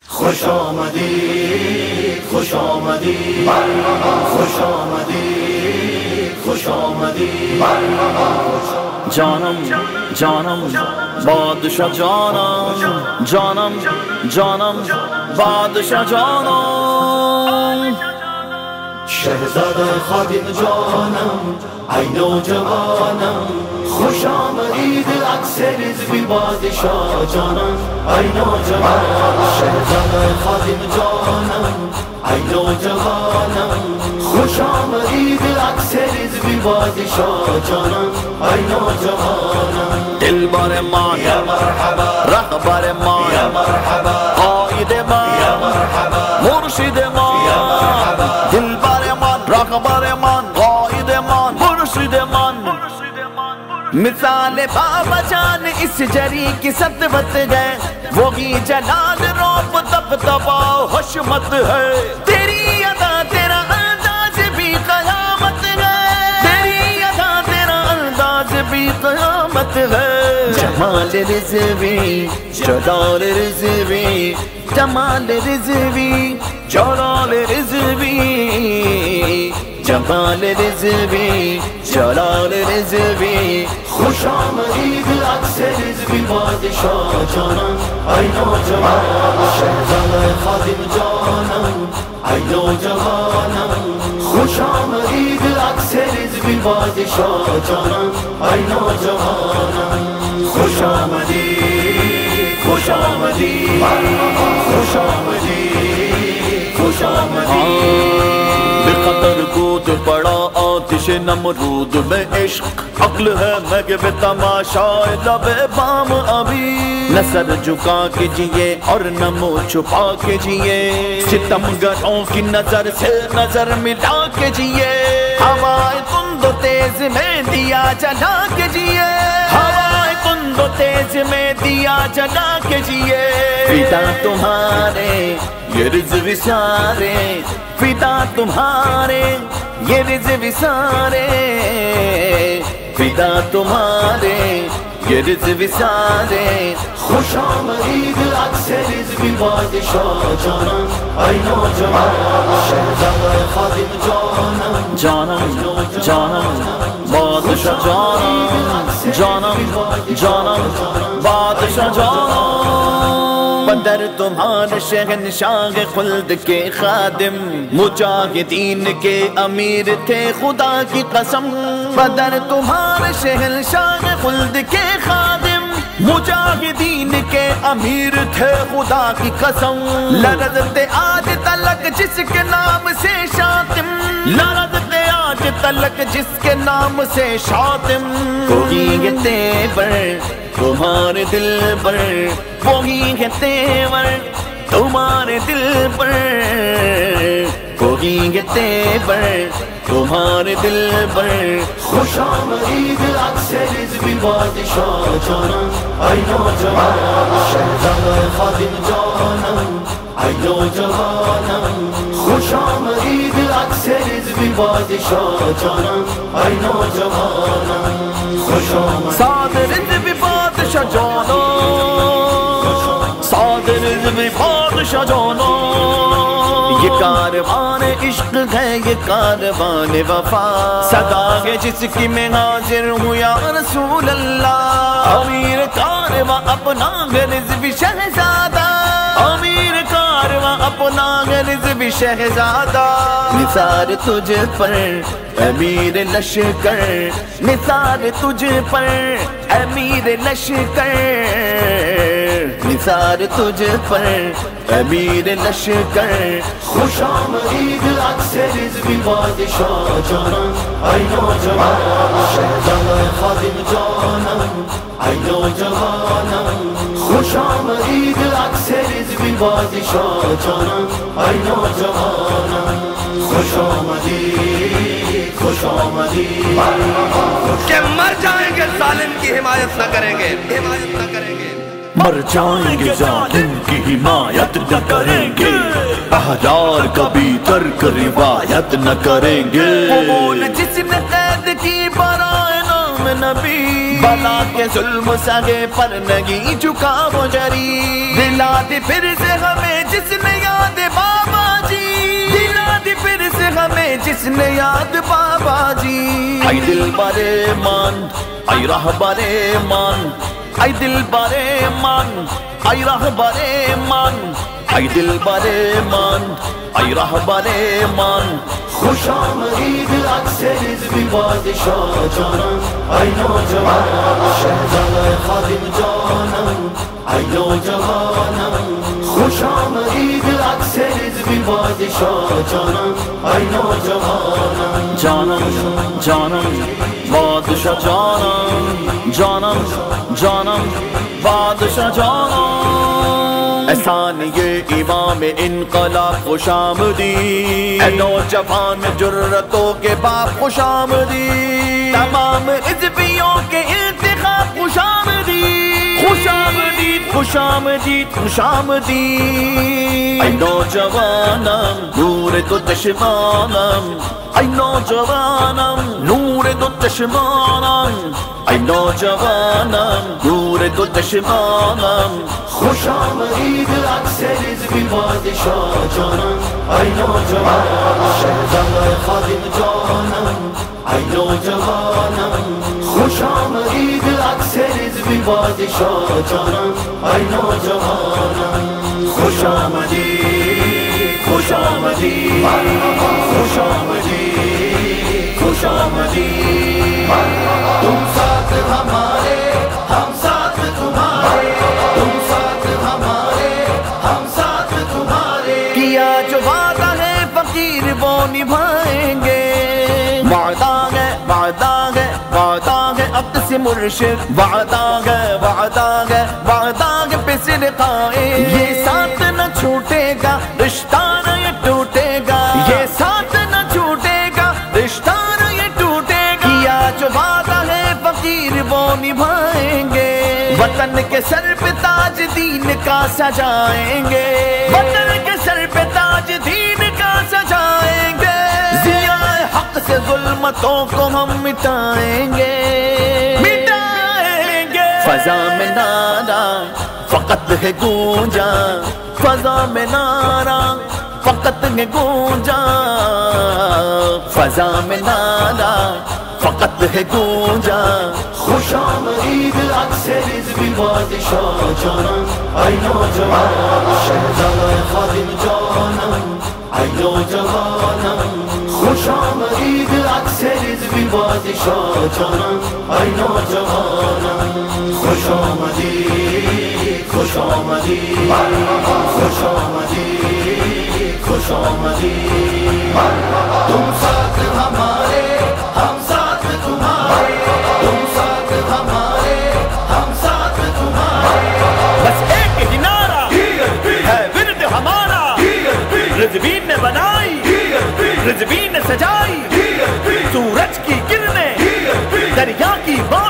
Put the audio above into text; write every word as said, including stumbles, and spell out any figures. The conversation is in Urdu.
خوش آمدید خوش آمدید خوش آمدید خوش آمدید جانم جانم بادشاہ جانم جانم جانم بادشاہ جانم شہزادہ خادم جانم ای نوجوانم خوش آمدید عکس رضوی بادشاہ جانم ای نوجوانم شہزادہ خادم جانم ای نوجوانم خوش آمدید عکس رضوی بادشاہ جانم ای نوجوانم دل بر مان یا مرحبا رهبر مان یا مرحبا قائد مان یا مرحبا مرشد مان یا مرحبا دل بر مان رهبر مان قائد مان مرشد مان مثال بابا جان اس جری کی سطوت ہے وہی جلال روپ تب تبا حشمت ہے تیری ادا تیرا انداز بھی قیامت ہے تیری ادا تیرا انداز بھی قیامت ہے جمال رضوی جلال رضوی جمال رضوی جلال رضوی جمال رضوی جلال رضوی خوش آمدید عکس رضوی بادشاہ جانم ای نوجوانم شہزادہ خادم جانم ای نوجوانم خوش آمدید عکس رضوی بادشاہ جانم ای نوجوانم خوش آمدید خوش آمدید خوش آمدید خوش آمدید بقدر کود پڑا آتش نمرود میں عشق عقل ہے مغب تماشائے لب بام ابھی نہ سر جھکا کے جیے اور نہ منہ چھپا کے جیے ستم گروں کی نظر سے نظر ملا کے جیے ہوائے کند و تیز میں دیا جلا کے جیے ہوائے کند و تیز میں دیا جلا کے جیے فدا تمہارے یہ رضوی سارے فدا تمہارے یہ رضوی سارے فدا تمہارے یہ رضوی سارے خوش آمدید عکس رضوی بادشاہ جانم ای نوجوانم شہزادہ خادم جانم جانم جانم بادشاہ جانم جانم جانم بادشاہ جانم بدر تمہارے شہنشاہ خلد کے خادم مجاہدین کے امیر تھے خدا کی قسم بدر تمہارے شہنشاہ خلد کے خادم مجاہدین کے امیر تھے خدا کی قسم لرزتے آج تلک جس کے نام سے شاطم لرزتے آج تلک جس کے نام سے شاطم کوئی ہے تیور تمہارے دل پر وہی ہے تیور تمہارے دل پر وہی ہے تیور تمہارے دل پر خوش آمدید عکس رضوی بادشاہ جانم ای نوجوانم شہزادہ خادم جانم ای نوجوانم خوش آمدید عکس رضوی بادشاہ جانم ای نوجوانم خوش آمدید سعد رضوی بادشاہ جانم سعد رضوی بادشاہ جانم یہ کاروان عشق ہے یہ کاروان وفا صدا ہے جس کی میں حاضر ہوں یا رسول اللہ امیر کارواں اپنا ہے رضوی شہزادہ امیر کارواں اپنا ہے رضوی شہزادہ نثار تجھ پر امیر لشکر نثار تجھ پر امیر لشکر نثار تجھ پر امیر لشکر خوش آمدید عکس رضوی بادشاہ جانم ای نوجوانم شہزادہ خادم جانم ای نوجوانم خوش آمدید عکس رضوی بادشاہ جانم ای نوجوانم خوش آمدید خوش آمدید کہ مر جائیں گے ظالم کی حمایت نہ کریں گے حمایت نہ کریں گے مر جائیں گے ظالم کی حمایت نہ کریں گے احرار کبھی ترک روایت نہ کریں گے قبول جس نے قید کی برائے نام نبی بلا کے ظلم سہے پر نہیں جھکا وہ جری دلا دے پھر سے ہمیں جس نے یاد بابا جی دلا دے پھر سے ہمیں جس نے یاد بابا جی اے دل برے مان اے راہ برے مان اے دل برے مان اے راہ برے مان اے دل برے مان اے راہ برے مان خوش آمدید اکثر رضوی بادشاہ جانم اے نوجوانم شہزادہ خادم جانم اے نوجوانم خوش آمدید اکثر رضوی بادشاہ جانم اے نوجوانم جانم جانم بادشاہ جانم جانم جانم بادشاہ جانم احسان یہ امام انقلاب خوش آمدید اے نوجوان جرتوں کے باپ خوش آمدید تمام حزبیوں کے انتخاب خوش آمدید خوش آمدید خوش آمدید خوش آمدید اے نوجوانم نور دو چشمانم اے نوجوانم نور دو چشمانم اے نوجوانم نور دو چشمانم خوش آمدید اکثر رضوی بادشاہ جانم اے نوجوانم شہزادہ خادم جانم اے نوجوانم خوش آمدید اکثر رضوی بادشاہ جانم اے نوجوانم خوش آمدید خوش آمدید خوش آمدید خوش آمدید تم ساتھ ہمارے ہم ساتھ تمہارے تم ساتھ ہمارے ہم ساتھ تمہارے کیا جو وعدہ ہے فقیر وہ نبھائیں گے وعدہ ہے وعدہ ہے وعدہ ہے عقد سے مرشد وعدہ ہے وعدہ ہے وعدہ ہے پہ صدقائے یہ ساتھ نہ چھوٹے گا رشتہ نہ یہ ٹوٹے گا یہ ساتھ نہ چھوٹے گا رشتہ نہ یہ ٹوٹے گا کیا جو وعدہ ہے فقیر وہ نبھائیں گے وطن کے سر پہ تاج دین کا سجائیں گے وطن کے سر پہ تاج دین کا سجائیں گے ضیاء حق سے ظلمتوں کو ہم مٹائیں گے مٹائیں گے فضا میں نعرہ فقط ہے گونجا فضا میں نعرہ فقط ہے گونجا فضا میں نعرہ فقط ہے گونجا خوش آمدید اکثر رضوی بادشاہ جانم اے نوجوانم شہزادہ خادم جانم اے نوجوانم خوش آمدید اکثر رضوی بادشاہ جانم اے نوجوانم خوش آمدید خوش آمدید خوش آمدید خوش آمدید تم ساتھ ہمارے ہم ساتھ تمہارے تم ساتھ ہمارے ہم ساتھ تمہارے بس ایک ہی نعرہ ہے ورد ہمارا رضوین نے بنائی رضوین نے سجائی سورج کی کرنیں دریا کی بات